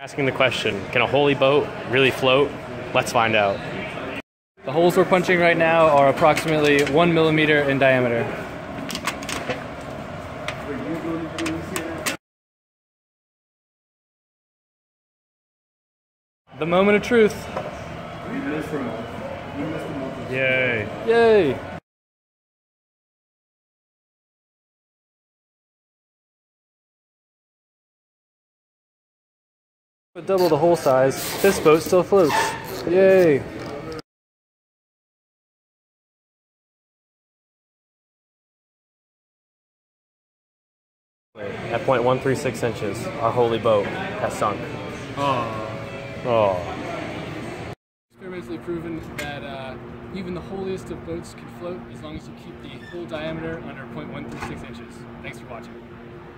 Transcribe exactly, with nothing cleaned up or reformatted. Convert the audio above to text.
Asking the question, can a Holey boat really float? Let's find out. The holes we're punching right now are approximately one millimeter in diameter. The moment of truth. Yay. Yay! With double the hole size, this boat still floats. Yay! At zero point one three six inches, our Holey boat has sunk. Oh. Oh. Experimentally proven that uh, even the holiest of boats can float as long as you keep the hole diameter under zero point one three six inches. Thanks for watching.